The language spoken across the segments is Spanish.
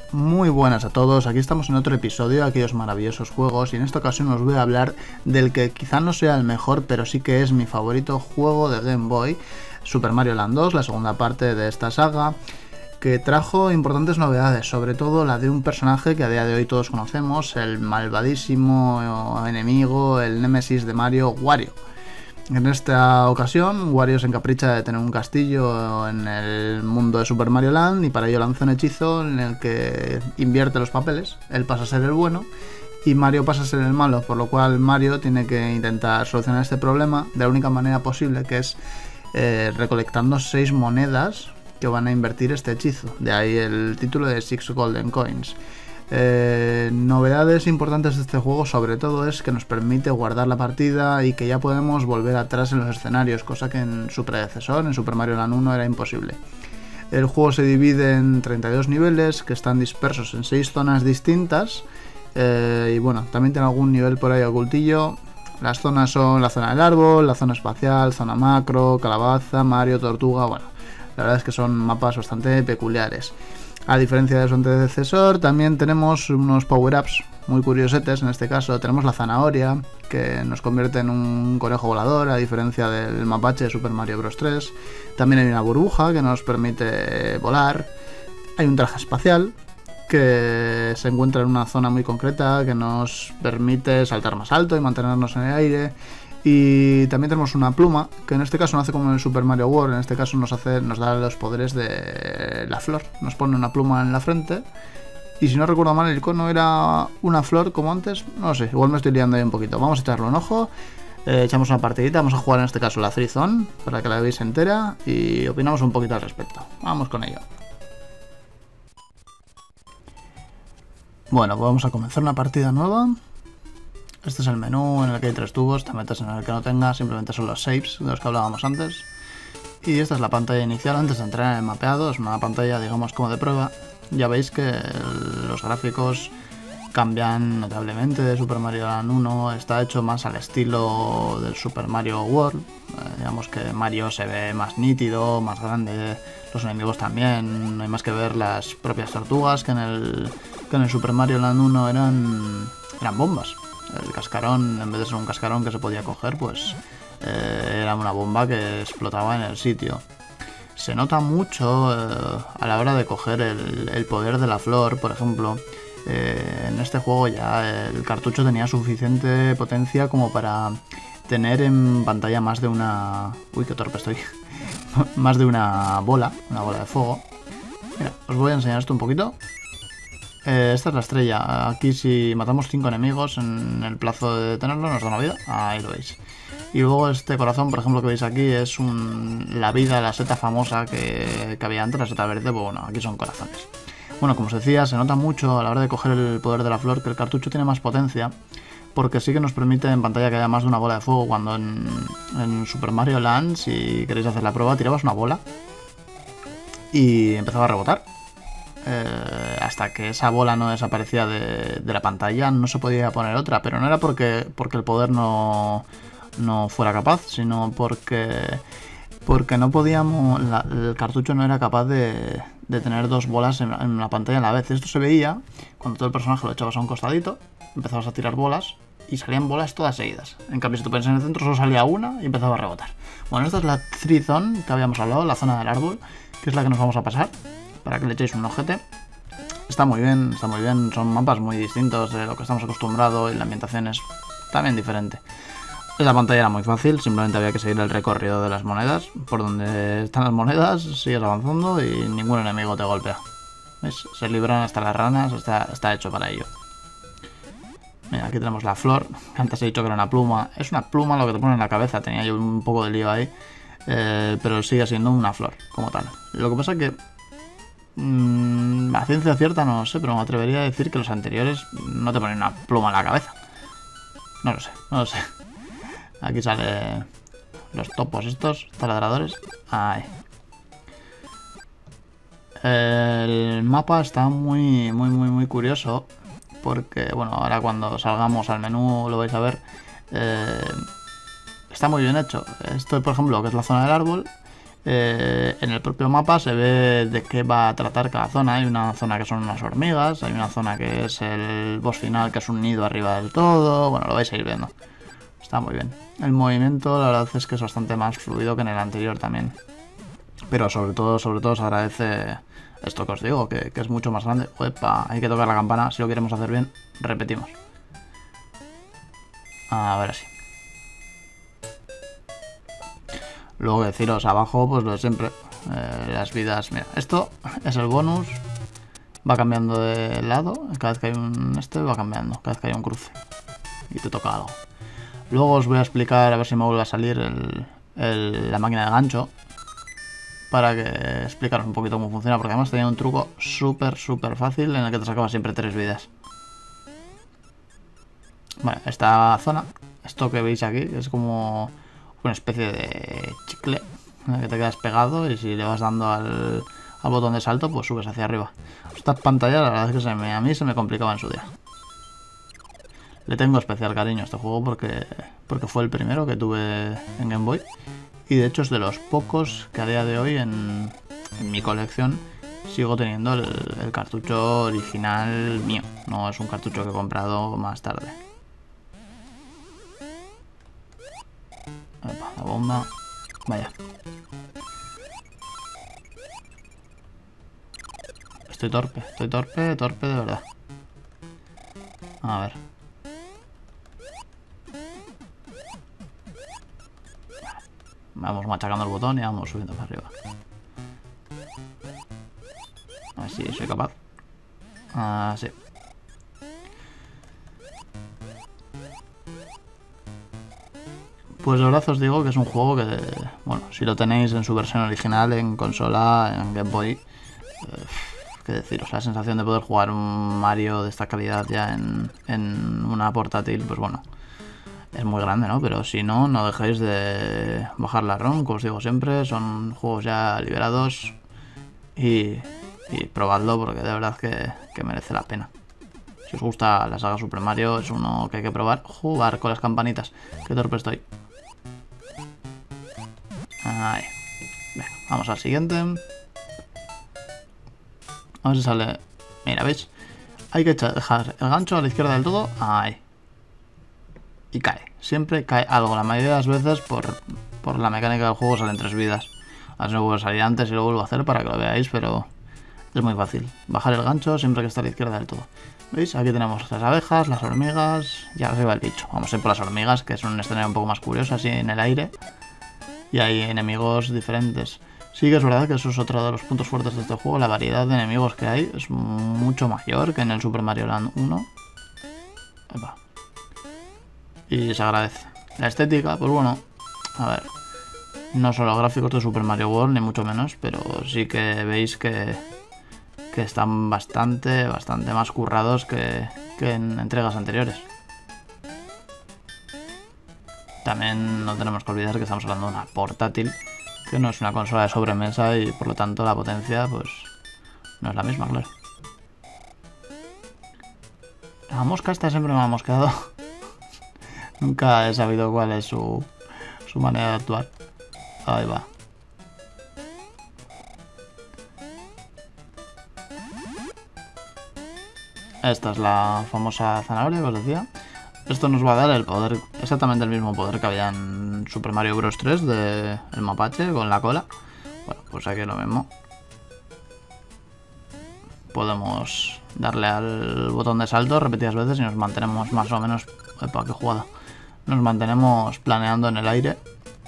Muy buenas a todos, aquí estamos en otro episodio de aquellos maravillosos juegos y en esta ocasión os voy a hablar del que quizá no sea el mejor, pero sí que es mi favorito juego de Game Boy, Super Mario Land 2, la segunda parte de esta saga, que trajo importantes novedades, sobre todo la de un personaje que a día de hoy todos conocemos, el malvadísimo enemigo, el némesis de Mario, Wario. En esta ocasión, Wario se encapricha de tener un castillo en el mundo de Super Mario Land y para ello lanza un hechizo en el que invierte los papeles. Él pasa a ser el bueno y Mario pasa a ser el malo, por lo cual Mario tiene que intentar solucionar este problema de la única manera posible, que es recolectando 6 monedas que van a invertir este hechizo. De ahí el título de 6 Golden Coins. Novedades importantes de este juego sobre todo es que nos permite guardar la partida y que ya podemos volver atrás en los escenarios, cosa que en su predecesor, en Super Mario Land 1, era imposible. El juego se divide en 32 niveles que están dispersos en 6 zonas distintas y bueno, también tiene algún nivel por ahí ocultillo. Las zonas son la zona del árbol, la zona espacial, zona macro, calabaza, Mario, tortuga. Bueno, la verdad es que son mapas bastante peculiares. A diferencia de su antecesor, también tenemos unos power-ups muy curiosetes. En este caso tenemos la zanahoria, que nos convierte en un conejo volador, a diferencia del mapache de Super Mario Bros. 3. También hay una burbuja que nos permite volar. Hay un traje espacial, que se encuentra en una zona muy concreta, que nos permite saltar más alto y mantenernos en el aire. Y también tenemos una pluma, que en este caso no hace como en el Super Mario World, en este caso nos da los poderes de la flor. Nos pone una pluma en la frente. Y si no recuerdo mal, el icono era una flor como antes. No sé, igual me estoy liando ahí un poquito. Vamos a echarle un ojo, echamos una partidita, vamos a jugar en este caso la Free Zone, para que la veáis entera y opinamos un poquito al respecto. Vamos con ello. Bueno, pues vamos a comenzar una partida nueva. Este es el menú en el que hay 3 tubos, te metes en el que no tenga, simplemente son los saves de los que hablábamos antes. Y esta es la pantalla inicial antes de entrar en el mapeado, es una pantalla digamos como de prueba. Ya veis que los gráficos cambian notablemente de Super Mario Land 1, está hecho más al estilo del Super Mario World. Digamos que Mario se ve más nítido, más grande, los enemigos también, no hay más que ver las propias tortugas que en el Super Mario Land 1 eran bombas. El cascarón, en vez de ser un cascarón que se podía coger, pues era una bomba que explotaba en el sitio. Se nota mucho a la hora de coger el poder de la flor, por ejemplo. En este juego ya el cartucho tenía suficiente potencia como para tener en pantalla más de una... Uy, qué torpe estoy. Más de una bola de fuego. Mira, os voy a enseñar esto un poquito. Esta es la estrella. Aquí si matamos 5 enemigos en el plazo de detenerlo nos da una vida. Ahí lo veis. Y luego este corazón, por ejemplo, que veis aquí es la vida, la seta famosa que había antes, la seta verde. Pues bueno, aquí son corazones. Bueno, como os decía, se nota mucho a la hora de coger el poder de la flor que el cartucho tiene más potencia, porque sí que nos permite en pantalla que haya más de una bola de fuego. Cuando en Super Mario Land, si queréis hacer la prueba, tirabas una bola y empezaba a rebotar. Hasta que esa bola no desaparecía de la pantalla no se podía poner otra, pero no era porque el poder no fuera capaz, sino porque no podíamos, el cartucho no era capaz de tener 2 bolas en la pantalla a la vez. Esto se veía cuando todo el personaje lo echabas a un costadito, empezabas a tirar bolas y salían bolas todas seguidas. En cambio, si tú pones en el centro solo salía una y empezaba a rebotar. Bueno, esta es la Free Zone que habíamos hablado, la zona del árbol, que es la que nos vamos a pasar, para que le echéis un ojete. Está muy bien, son mapas muy distintos de lo que estamos acostumbrados y la ambientación es también diferente. La pantalla era muy fácil, simplemente había que seguir el recorrido de las monedas. Por donde están las monedas, sigues avanzando y ningún enemigo te golpea. ¿Ves? Se libran hasta las ranas, está hecho para ello. Mira, aquí tenemos la flor, antes he dicho que era una pluma. Es una pluma lo que te pone en la cabeza, tenía yo un poco de lío ahí. Pero sigue siendo una flor, como tal. Lo que pasa es que a ciencia cierta no lo sé, pero me atrevería a decir que los anteriores no te ponen una pluma en la cabeza. No lo sé. Aquí sale los topos estos, taladradores. Ahí. El mapa está muy curioso, porque bueno, ahora cuando salgamos al menú lo vais a ver. Está muy bien hecho. Esto, por ejemplo, que es la zona del árbol, En el propio mapa se ve de qué va a tratar cada zona. Hay una zona que son unas hormigas, hay una zona que es el boss final, que es un nido arriba del todo. Bueno, lo vais a ir viendo. Está muy bien. El movimiento, la verdad es que es bastante más fluido que en el anterior también. Pero sobre todo se agradece esto que os digo, que es mucho más grande. Uepa, hay que tocar la campana. Si lo queremos hacer bien, repetimos. A ver así. Luego deciros abajo, pues lo de siempre. Las vidas, mira, esto es el bonus. Va cambiando de lado. Cada vez que hay un va cambiando. Cada vez que hay un cruce. Y te toca algo. Luego os voy a explicar, a ver si me vuelve a salir la máquina de gancho. Para que explicaros un poquito cómo funciona. Porque además tenía un truco súper fácil en el que te sacaba siempre 3 vidas. Bueno, esta zona, esto que veis aquí, es como una especie de chicle en el que te quedas pegado y si le vas dando al botón de salto, pues subes hacia arriba. Estas pantallas, la verdad es que a mí se me complicaba en su día. Le tengo especial cariño a este juego porque fue el primero que tuve en Game Boy. Y de hecho es de los pocos que a día de hoy en mi colección sigo teniendo el cartucho original mío. No es un cartucho que he comprado más tarde. Epa, la bomba. Vaya. Estoy torpe de verdad. A ver. Vamos machacando el botón y vamos subiendo para arriba. A ver si soy capaz. Sí. Pues la verdad os digo que es un juego que, bueno, si lo tenéis en su versión original, en consola, en Game Boy, qué deciros, la sensación de poder jugar un Mario de esta calidad ya en una portátil, pues bueno, es muy grande, ¿no? Pero si no, no dejéis de bajar la ROM, como os digo siempre, son juegos ya liberados y probadlo porque de verdad que merece la pena. Si os gusta la saga Super Mario, es uno que hay que probar. Jugar con las campanitas, qué torpe estoy. Ahí. Venga, vamos al siguiente. A ver si sale. Mira, ¿veis? Hay que dejar el gancho a la izquierda del todo. Ahí. Y cae. Siempre cae algo. La mayoría de las veces por la mecánica del juego salen 3 vidas. A ver si no vuelvo a salir antes y lo vuelvo a hacer para que lo veáis, pero es muy fácil. Bajar el gancho siempre que está a la izquierda del todo. ¿Veis? Aquí tenemos las abejas, las hormigas y arriba el bicho. Vamos a ir por las hormigas, que es un escenario un poco más curioso, así en el aire. Y hay enemigos diferentes. Sí que es verdad que eso es otro de los puntos fuertes de este juego. La variedad de enemigos que hay es mucho mayor que en el Super Mario Land 1. Epa. Y se agradece. La estética, pues bueno, a ver, no son los gráficos de Super Mario World, ni mucho menos, pero sí que veis que están bastante más currados que en entregas anteriores. También no tenemos que olvidar que estamos hablando de una portátil, que no es una consola de sobremesa y por lo tanto la potencia pues no es la misma, claro. La mosca esta siempre me ha mosqueado. Nunca he sabido cuál es su manera de actuar. Ahí va. Esta es la famosa zanahoria que os decía. Esto nos va a dar el poder, exactamente el mismo poder que había en Super Mario Bros. 3 de el mapache con la cola. Bueno, pues aquí lo mismo. Podemos darle al botón de salto repetidas veces y nos mantenemos más o menos... Epa, qué jugada. Nos mantenemos planeando en el aire.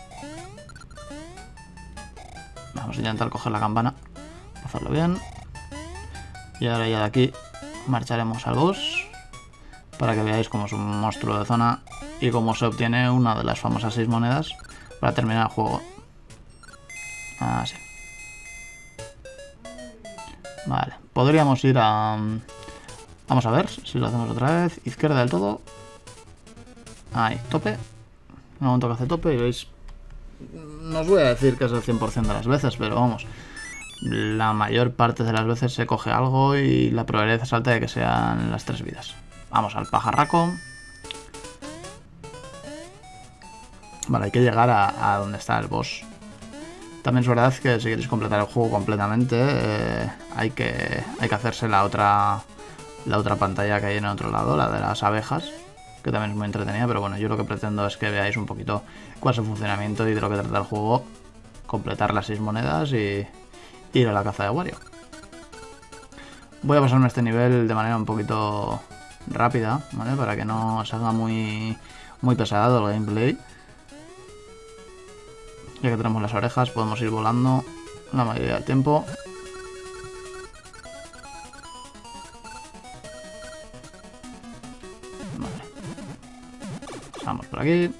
Vamos a intentar coger la campana. Hacerlo bien. Y ahora ya de aquí marcharemos al boss. Para que veáis cómo es un monstruo de zona. Y cómo se obtiene una de las famosas 6 monedas. Para terminar el juego. Así. Vale. Podríamos ir a... Vamos a ver si lo hacemos otra vez. Izquierda del todo. Ahí, tope. Un momento que hace tope y veis... No os voy a decir que es el 100% de las veces, pero vamos. La mayor parte de las veces se coge algo y la probabilidad es alta de que sean las 3 vidas. Vamos al pajarraco. Vale, hay que llegar a donde está el boss. También es verdad que si queréis completar el juego completamente, hay que hacerse la otra pantalla que hay en el otro lado, la de las abejas, que también es muy entretenida, pero bueno, yo lo que pretendo es que veáis un poquito cuál es el funcionamiento y de lo que trata el juego, completar las 6 monedas y ir a la caza de Wario. Voy a pasarme este nivel de manera un poquito rápida, ¿vale? Para que no se haga muy pesado el gameplay. Ya que tenemos las orejas, podemos ir volando la mayoría del tiempo. Vale. Vamos por aquí.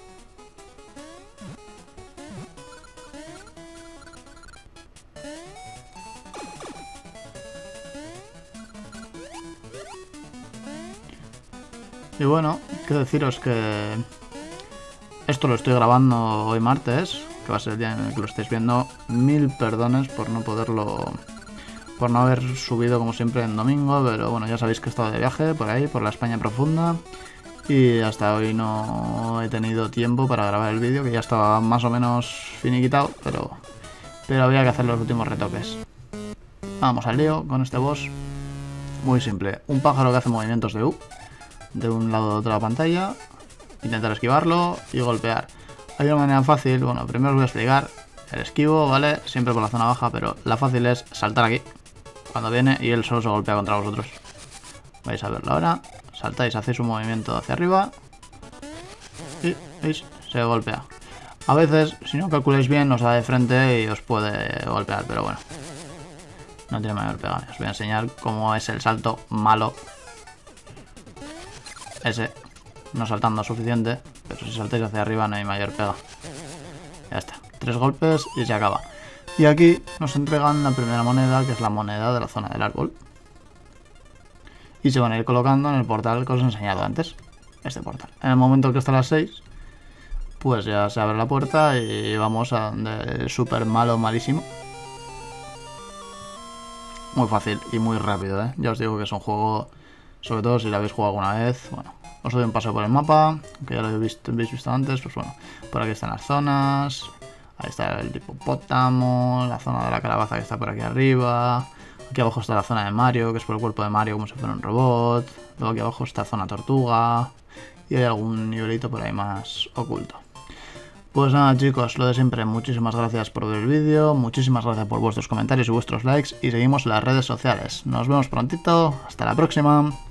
Y bueno, quiero deciros que esto lo estoy grabando hoy martes, que va a ser el día en el que lo estáis viendo. 1000 perdones por no poderlo, por no haber subido como siempre en domingo, pero bueno, ya sabéis que he estado de viaje por ahí, por la España profunda, y hasta hoy no he tenido tiempo para grabar el vídeo, que ya estaba más o menos finiquitado, pero había que hacer los últimos retoques. Vamos al lío con este boss. Muy simple, un pájaro que hace movimientos de U de un lado a otro de la pantalla, intentar esquivarlo y golpear. Hay una manera fácil, bueno, primero os voy a explicar el esquivo, ¿vale? Siempre por la zona baja, pero la fácil es saltar aquí cuando viene y él solo se golpea contra vosotros. Vais a verlo ahora, saltáis, hacéis un movimiento hacia arriba y ¿veis? Se golpea. A veces, si no calculáis bien, os da de frente y os puede golpear, pero bueno, no tiene mayor pega. Os voy a enseñar cómo es el salto malo. Ese, no saltando suficiente, pero si saltáis hacia arriba no hay mayor pega. Ya está, 3 golpes y se acaba. Y aquí nos entregan la primera moneda, que es la moneda de la zona del árbol. Y se van a ir colocando en el portal que os he enseñado antes. Este portal. En el momento que está a las 6, pues ya se abre la puerta y vamos a donde es súper malo, malísimo. Muy fácil y muy rápido, ¿eh? Ya os digo que es un juego, sobre todo si lo habéis jugado alguna vez. Bueno, os doy un paseo por el mapa, que ya lo habéis visto antes. Pues bueno, por aquí están las zonas. Ahí está el hipopótamo, la zona de la calabaza que está por aquí arriba. Aquí abajo está la zona de Mario, que es por el cuerpo de Mario como si fuera un robot. Luego aquí abajo está zona tortuga. Y hay algún nivelito por ahí más oculto. Pues nada chicos, lo de siempre, muchísimas gracias por ver el vídeo, muchísimas gracias por vuestros comentarios y vuestros likes y seguimos en las redes sociales. Nos vemos prontito, hasta la próxima.